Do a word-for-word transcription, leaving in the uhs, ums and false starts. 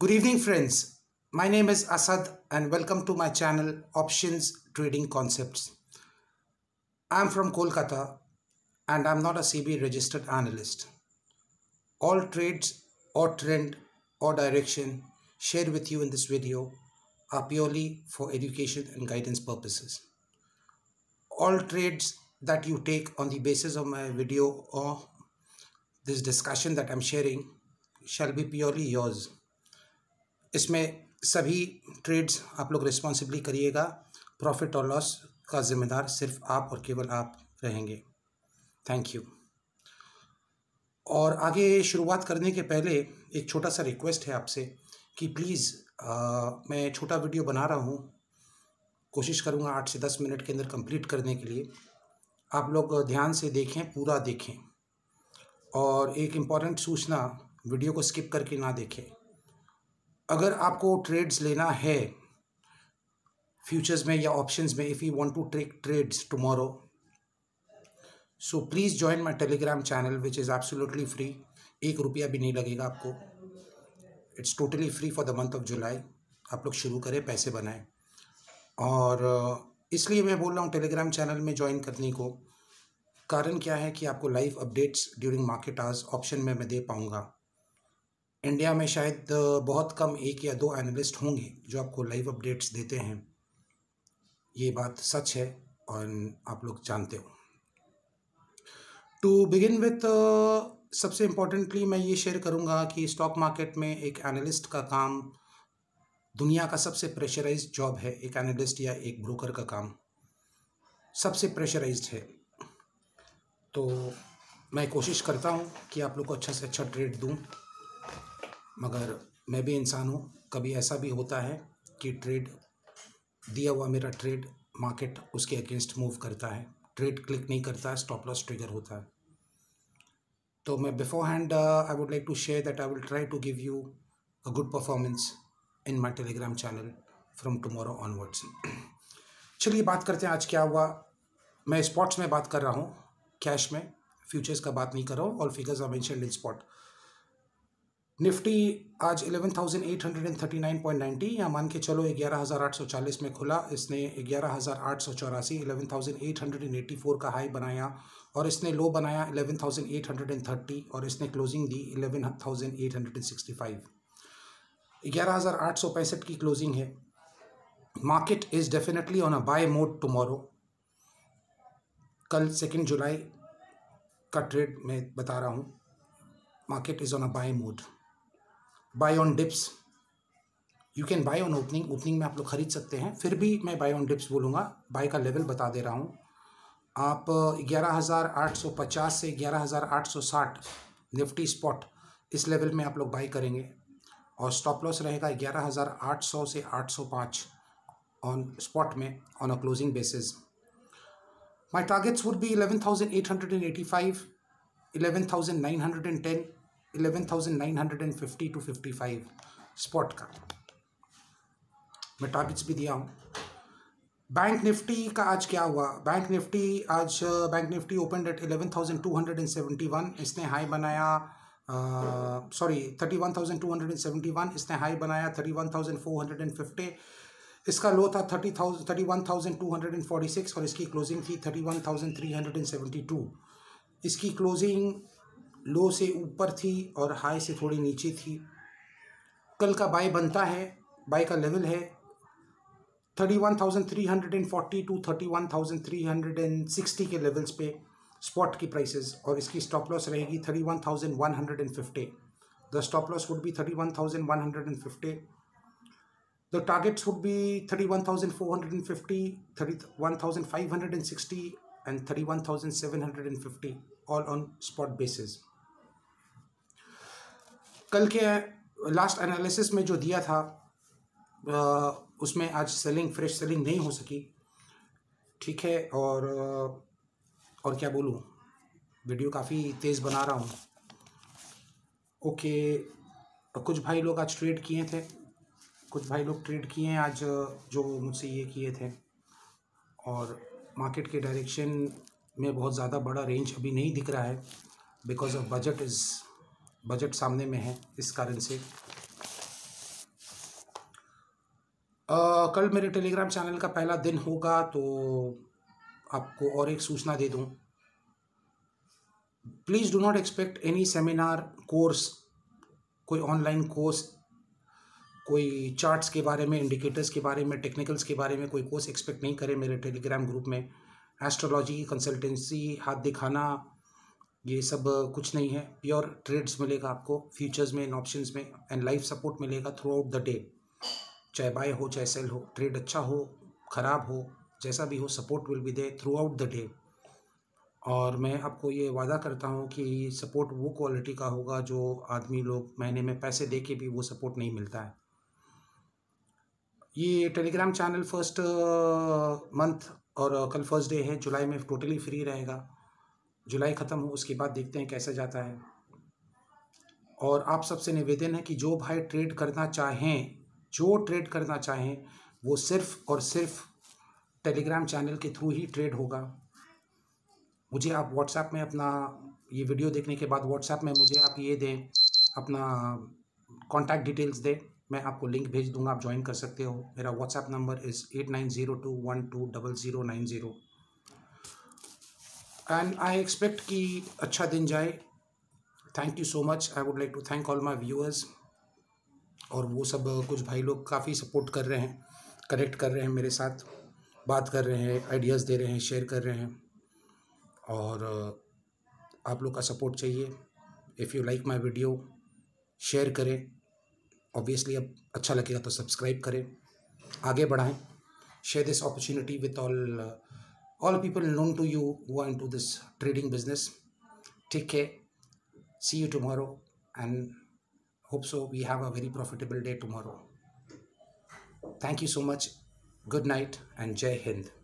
Good evening, friends. My name is Asad, and welcome to my channel Options Trading Concepts. I'm from Kolkata, and I'm not a C B registered analyst. All trades or trend or direction shared with you in this video are purely for education and guidance purposes. All trades that you take on the basis of my video or this discussion that I'm sharing shall be purely yours. इसमें सभी trades आप लोग responsibly करिएगा। Profit और loss का जिम्मेदार सिर्फ आप और केवल आप रहेंगे। Thank you. और आगे शुरुआत करने के पहले एक छोटा सा रिक्वेस्ट है आपसे कि प्लीज़ मैं छोटा वीडियो बना रहा हूँ, कोशिश करूँगा आठ से दस मिनट के अंदर कंप्लीट करने के लिए। आप लोग ध्यान से देखें, पूरा देखें, और एक इम्पॉर्टेंट सूचना, वीडियो को स्किप करके ना देखें। अगर आपको ट्रेड्स लेना है फ्यूचर्स में या ऑप्शंस में, if you want to take trades tomorrow, so please join my Telegram channel which is absolutely free. एक रुपया भी नहीं लगेगा आपको। It's totally free for the month of July. आप लोग शुरू करें, पैसे बनाएं। और इसलिए मैं बोल रहा हूँ टेलीग्राम चैनल में ज्वाइन करने को। कारण क्या है कि आपको live updates during market hours option में मैं दे पाऊँगा। इंडिया में शायद बहुत कम एक या दो एनालिस्ट होंगे जो आपको लाइव अपडेट्स देते हैं। ये बात सच है और आप लोग जानते हो। टू बिगिन विथ, सबसे इम्पोर्टेंटली मैं ये शेयर करूँगा कि स्टॉक मार्केट में एक एनालिस्ट का काम दुनिया का सबसे प्रेशराइज्ड जॉब है। एक एनालिस्ट या एक ब्रोकर का काम सबसे प्रेशराइज्ड है। तो मैं कोशिश करता हूँ कि आप लोग को अच्छा से अच्छा ट्रेड दूँ, मगर मैं भी इंसान हूँ। कभी ऐसा भी होता है कि ट्रेड दिया हुआ मेरा ट्रेड मार्केट उसके अगेंस्ट मूव करता है, ट्रेड क्लिक नहीं करता है, स्टॉप लॉस ट्रिगर होता है। तो मैं beforehand I would like to share that I will try to give you a good performance in my Telegram channel from tomorrow onwards. चलिए बात करते हैं आज क्या हुआ। मैं स्पॉट्स में बात कर रहा हूँ, कैश में, फ्यूचर्स का बात नहीं कर रहा हूँ। All figures are mentioned in spot. Nifty आज ग्यारह हज़ार आठ सौ उनतालीस पॉइंट नब्बे, या मान के चलो ग्यारह हज़ार आठ सौ चालीस में खुला। इसने ग्यारह हज़ार आठ सौ चौरासी ग्यारह हज़ार आठ सौ चौरासी का हाई बनाया, और इसने लो बनाया ग्यारह हज़ार आठ सौ तीस, और इसने क्लोजिंग दी ग्यारह हज़ार आठ सौ पैंसठ। ग्यारह हज़ार आठ सौ पैंसठ की क्लोजिंग है। Market is definitely on a buy mode tomorrow. कल सेकेंड जुलाई का ट्रेड मैं बता रहा हूँ। Market is on a buy mode. Buy on dips, you can buy on opening. Opening में आप लोग खरीद सकते हैं, फिर भी मैं बाय ऑन डिप्स बोलूँगा। बाय का लेवल बता दे रहा हूँ। आप ग्यारह हज़ार आठ सौ पचास से ग्यारह हज़ार आठ सौ साठ निफ्टी स्पॉट, इस लेवल में आप लोग बाय करेंगे, और स्टॉप लॉस रहेगा ग्यारह हज़ार आठ सौ से आठ सौ पाँच ऑन स्पॉट में, on a closing basis. My targets would be ग्यारह हज़ार आठ सौ पचासी, ग्यारह हज़ार नौ सौ दस, ग्यारह हज़ार नौ सौ पचास टू पचपन स्पॉट का मैं टारगेट्स भी दिया हूँ। बैंक निफ्टी का आज क्या हुआ। बैंक निफ्टी आज बैंक निफ्टी ओपन एट ग्यारह हज़ार दो सौ इकहत्तर। इसने हाई बनाया, सॉरी इकतीस हज़ार दो सौ इकहत्तर। इसने हाई बनाया इकतीस हज़ार चार सौ पचास। इसका लो था तीस हज़ार इकतीस हज़ार दो सौ छियालीस, और इसकी क्लोजिंग थी इकतीस हज़ार तीन सौ बहत्तर। इसकी क्लोजिंग लो से ऊपर थी और हाई से थोड़ी नीचे थी। कल का बाय बनता है, बाय का लेवल है इकतीस हज़ार तीन सौ चालीस टू इकतीस हज़ार तीन सौ साठ के लेवल्स पे स्पॉट की प्राइसेस, और इसकी स्टॉप लॉस रहेगी इकतीस हज़ार एक सौ पचास। The stop loss would be इकतीस हज़ार एक सौ पचास। द टारगेट्स वुड बी इकतीस हज़ार चार सौ पचास, इकतीस हज़ार पाँच सौ साठ एंड इकतीस हज़ार सात सौ पचास, ऑल ऑन स्पॉट बेसिस। कल के लास्ट एनालिसिस में जो दिया था आ, उसमें आज सेलिंग, फ्रेश सेलिंग नहीं हो सकी, ठीक है। और और क्या बोलूँ, वीडियो काफ़ी तेज़ बना रहा हूँ। ओके, कुछ भाई लोग आज ट्रेड किए थे, कुछ भाई लोग ट्रेड किए हैं आज जो मुझसे ये किए थे, और मार्केट के डायरेक्शन में बहुत ज़्यादा बड़ा रेंज अभी नहीं दिख रहा है, because of budget is budget सामने में है, इस कारण से। uh, कल मेरे टेलीग्राम चैनल का पहला दिन होगा, तो आपको और एक सूचना दे दूं, please do not expect any seminar, course, कोई ऑनलाइन कोर्स, कोई चार्ट्स के बारे में, इंडिकेटर्स के बारे में, टेक्निकल्स के बारे में कोई कोर्स एक्सपेक्ट नहीं करें मेरे टेलीग्राम ग्रुप में। एस्ट्रोलॉजी, कंसल्टेंसी, हाथ दिखाना, ये सब कुछ नहीं है। प्योर ट्रेड्स मिलेगा आपको, फ्यूचर्स में, इन ऑप्शंस में, एंड लाइफ सपोर्ट मिलेगा थ्रू आउट द डे। चाहे बाय हो चाहे सेल हो, ट्रेड अच्छा हो ख़राब हो, जैसा भी हो, support will be there throughout the day. और मैं आपको ये वादा करता हूँ कि सपोर्ट वो क्वालिटी का होगा जो आदमी लोग महीने में पैसे दे के भी वो सपोर्ट नहीं मिलता है। ये टेलीग्राम चैनल फर्स्ट मंथ और कल फर्स्ट डे है, जुलाई में टोटली फ्री रहेगा। जुलाई ख़त्म हो उसके बाद देखते हैं कैसे जाता है। और आप सबसे निवेदन है कि जो भाई ट्रेड करना चाहें, जो ट्रेड करना चाहें वो सिर्फ़ और सिर्फ टेलीग्राम चैनल के थ्रू ही ट्रेड होगा। मुझे आप व्हाट्सएप में अपना, ये वीडियो देखने के बाद व्हाट्सएप में मुझे आप ये दें, अपना कॉन्टैक्ट डिटेल्स दें, मैं आपको लिंक भेज दूंगा, आप ज्वाइन कर सकते हो। मेरा WhatsApp number is eight nine zero two one two double zero nine zero. And I expect कि अच्छा दिन जाए। Thank you so much. I would like to thank all my viewers. और वो सब कुछ भाई लोग काफ़ी सपोर्ट कर रहे हैं, कनेक्ट कर रहे हैं मेरे साथ, बात कर रहे हैं, आइडियाज़ दे रहे हैं, शेयर कर रहे हैं। और आप लोग का सपोर्ट चाहिए। If you like my video, share करें। ऑब्वियसली अब अच्छा लगेगा तो सब्सक्राइब करें, आगे बढ़ाएं। Share this opportunity with all all people known to you who are into this trading business. Take care, see you tomorrow, and hope so we have a very profitable day tomorrow. Thank you so much. Good night and Jai Hind.